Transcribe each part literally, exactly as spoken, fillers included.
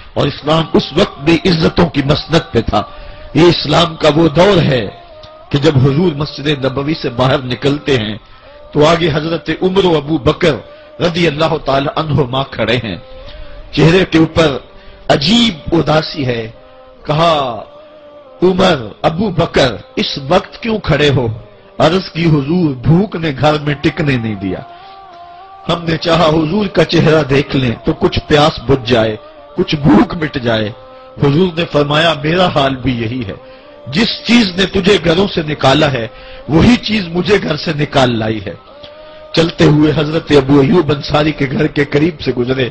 اور اسلام اس وقت بھی عزتوں کی مسند پہ تھا. یہ اسلام کا وہ دور ہے کہ جب حضور مسجد نبوی سے باہر نکلتے ہیں تو آگے حضرت عمر و ابو بکر رضی اللہ تعالی عنہما کھڑے ہیں. چہرے کے اوپر عجیب اداسی ہے. کہا عمر ابو بکر اس وقت کیوں کھڑے ہو؟ عرض کی حضور بھوک نے گھر میں ٹکنے نہیں دیا. ہم نے چاہا حضور کا چہرہ دیکھ لیں تو کچھ پیاس بجھ جائے، کچھ بھوک مٹ جائے. حضور نے فرمایا میرا حال بھی یہی ہے. جس چیز نے تجھے گھروں سے نکالا ہے وہی چیز مجھے گھر سے نکال لائی ہے. چلتے ہوئے حضرت ابو ایوب انصاری کے گھر کے قریب سے گزرے.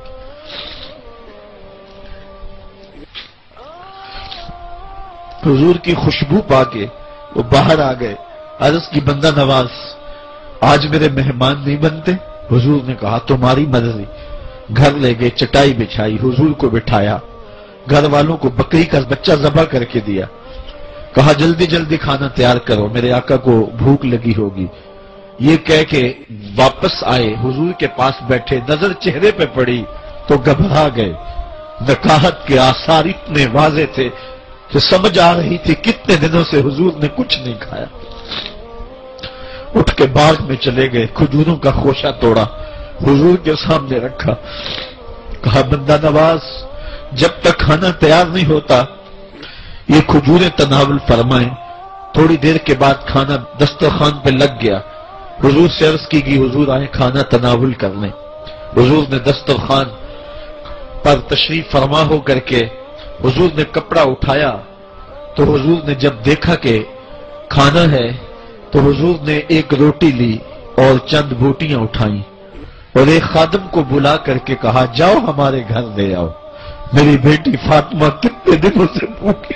حضور کی خوشبو پا کے وہ باہر آ گئے. عرض کی بندہ نواز آج میرے مہمان نہیں بنتے؟ حضور نے کہا تمہاری مرضی. گھر لے گئے، چٹائی بچھائی، حضور کو بٹھایا، گھر والوں کو بکری کا بچہ ذبح کر کے دیا. کہا جلدی جلدی کھانا تیار کرو، میرے آقا کو بھوک لگی ہوگی. یہ کہہ کے واپس آئے، حضور کے پاس بیٹھے، نظر چہرے پہ پڑی تو گھبرا گئے. نکاحت کے آثار اتنے واضح تھے کہ سمجھ آ رہی تھی کتنے دنوں سے حضور نے کچھ نہیں کھایا. اٹھ کے باغ میں چلے گئے، کھجوروں کا خوشہ توڑا، حضور کے سامنے رکھا. کہا بندہ نواز جب تک کھانا تیار نہیں ہوتا یہ کھجوریں تناول فرمائیں. تھوڑی دیر کے بعد کھانا دسترخوان پہ لگ گیا. حضور سے عرض کی گئی حضور آئے کھانا تناول کر لیں. حضور نے دسترخوان پر تشریف فرما ہو کر کے حضور نے کپڑا اٹھایا تو حضور نے جب دیکھا کہ کھانا ہے تو حضور نے ایک روٹی لی اور چند بوٹیاں اٹھائیں اور ایک خادم کو بلا کر کے کہا جاؤ ہمارے گھر لے آؤ، میری بیٹی فاطمہ کتنے دنوں سے بھوکی.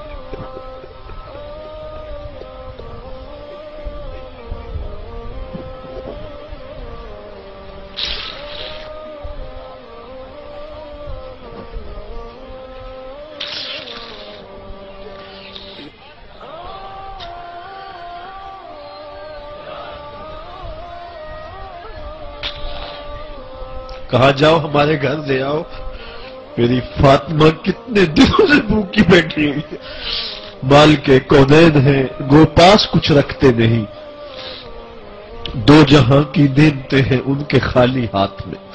کہا جاؤ ہمارے گھر لے آؤ، میری فاطمہ کتنے دنوں سے بھوکی بیٹھی ہوئی ہے. مال کے کونین ہیں گو پاس کچھ رکھتے نہیں، دو جہاں کی نعمتیں ہیں ان کے خالی ہاتھ میں.